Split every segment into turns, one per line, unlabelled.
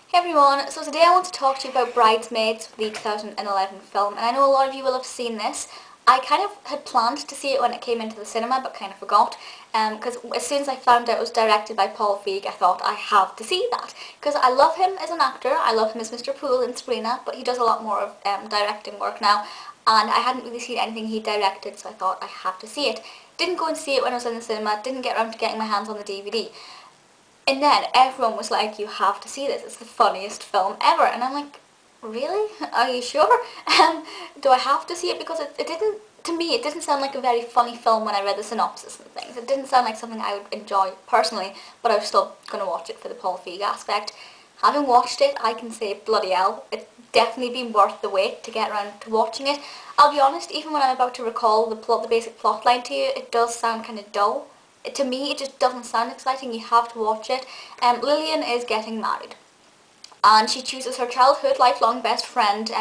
Hey everyone, so today I want to talk to you about Bridesmaids, the 2011 film, and I know a lot of you will have seen this. I kind of had planned to see it when it came into the cinema, but kind of forgot, because as soon as I found out it was directed by Paul Feig, I thought I have to see that, because I love him as an actor, I love him as Mr. Poole in Sabrina, but he does a lot more of directing work now, and I hadn't really seen anything he directed, so I thought I have to see it. Didn't go and see it when I was in the cinema, didn't get around to getting my hands on the DVD. And then everyone was like, you have to see this, it's the funniest film ever. And I'm like, really? Are you sure? Do I have to see it? Because it didn't, to me, it didn't sound like a very funny film when I read the synopsis and things. It didn't sound like something I would enjoy personally, but I was still going to watch it for the Paul Feig aspect. Having watched it, I can say bloody hell, it's definitely been worth the wait to get around to watching it. I'll be honest, even when I'm about to recall the plot, the basic plot line to you, it does sound kind of dull. To me, it just doesn't sound exciting. You have to watch it. Lillian is getting married, and she chooses her childhood lifelong best friend,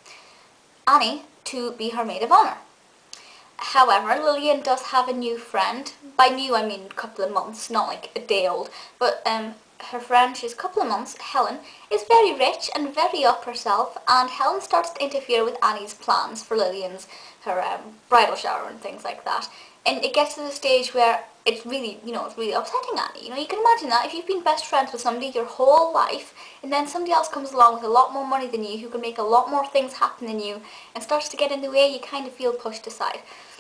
Annie, to be her maid of honour. However, Lillian does have a new friend. By new, I mean a couple of months, not like a day old. But her friend, she's a couple of months, Helen, is very rich and very up herself, and Helen starts to interfere with Annie's plans for Lillian's, her bridal shower and things like that. And it gets to the stage where it's really, it's really upsetting Annie. You can imagine that if you've been best friends with somebody your whole life, and then somebody else comes along with a lot more money than you, who can make a lot more things happen than you, and starts to get in the way, you kind of feel pushed aside.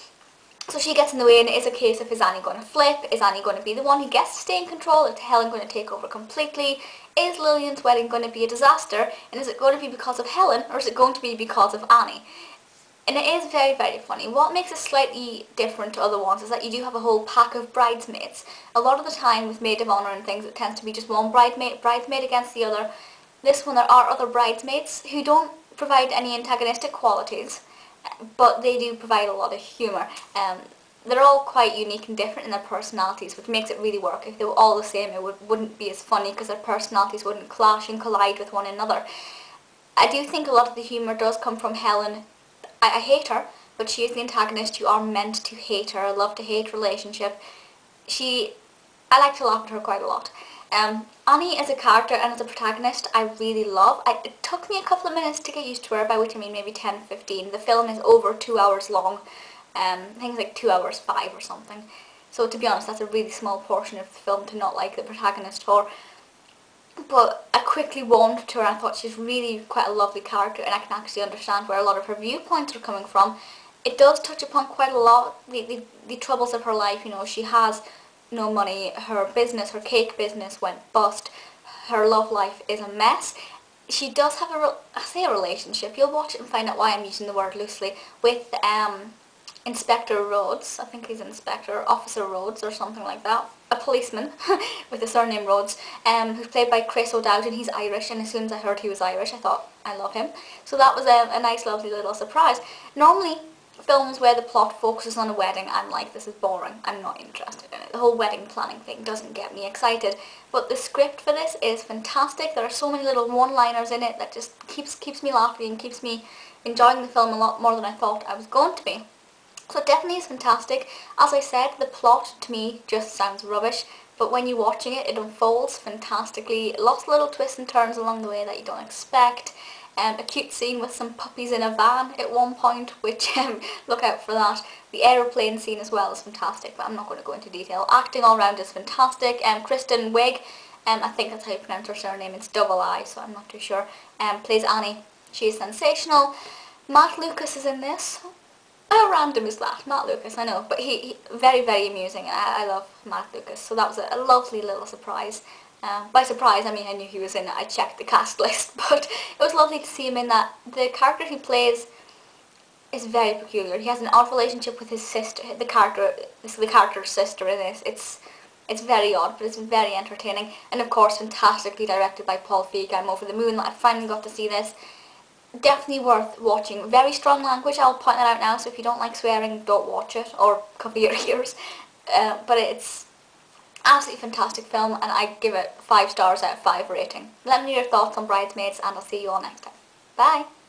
So she gets in the way, and it is a case of, is Annie going to flip? Is Annie going to be the one who gets to stay in control? Is Helen going to take over completely? Is Lillian's wedding going to be a disaster? And is it going to be because of Helen, or is it going to be because of Annie? And it is very, very funny. What makes it slightly different to other ones is that you do have a whole pack of bridesmaids. A lot of the time with maid of honour and things, it tends to be just one bridesmaid against the other. This one, there are other bridesmaids who don't provide any antagonistic qualities, but they do provide a lot of humour. They're all quite unique and different in their personalities, which makes it really work. If they were all the same, it wouldn't be as funny, because their personalities wouldn't clash and collide with one another. I do think a lot of the humour does come from Helen. I hate her, but she is the antagonist. You are meant to hate her, a love-to-hate relationship. I like to laugh at her quite a lot. Annie as a character and as a protagonist, I really love. It took me a couple of minutes to get used to her, by which I mean maybe 10-15. The film is over 2 hours long. I think it's like 2 hours 5 or something. So to be honest, that's a really small portion of the film to not like the protagonist for. But I quickly warmed to her, and I thought she's really quite a lovely character, and I can actually understand where a lot of her viewpoints are coming from. It does touch upon quite a lot, the troubles of her life. She has no money, her business, her cake business went bust, her love life is a mess. She does have a relationship, you'll watch it and find out why I'm using the word loosely, with Inspector Rhodes. I think he's Inspector, Officer Rhodes or something like that. A policeman with the surname Rhodes, who's played by Chris O'Dowd, and he's Irish, and as soon as I heard he was Irish, I thought, I love him. So that was a nice, lovely little surprise. Normally, films where the plot focuses on a wedding, I'm like, this is boring, I'm not interested in it. The whole wedding planning thing doesn't get me excited. But the script for this is fantastic. There are so many little one-liners in it that just keeps me laughing and keeps me enjoying the film a lot more than I thought I was going to be. So it definitely is fantastic. As I said, the plot to me just sounds rubbish, but when you're watching it, it unfolds fantastically. Lots of little twists and turns along the way that you don't expect. A cute scene with some puppies in a van at one point, which look out for that. The aeroplane scene as well is fantastic, but I'm not going to go into detail. Acting all round is fantastic. Kristen Wiig, I think that's how you pronounce her surname, it's double I, so I'm not too sure, plays Annie. She is sensational. Matt Lucas is in this. How random is that? Matt Lucas, I know, but he very, very amusing, and I love Matt Lucas, so that was a lovely little surprise. By surprise, I mean I knew he was in it, I checked the cast list, but it was lovely to see him in that. The character he plays is very peculiar. He has an odd relationship with his sister, the character's sister in this. It's very odd, but it's very entertaining, and of course fantastically directed by Paul Feig. I'm over the moon that I finally got to see this. Definitely worth watching. Very strong language, I'll point that out now, so if you don't like swearing, don't watch it, or cover your ears. But it's absolutely fantastic film, and I give it 5 stars out of 5 rating. Let me know your thoughts on Bridesmaids, and I'll see you all next time. Bye!